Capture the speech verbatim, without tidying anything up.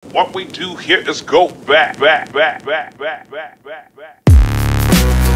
What we do here is go back, back, back, back, back, back, back, back.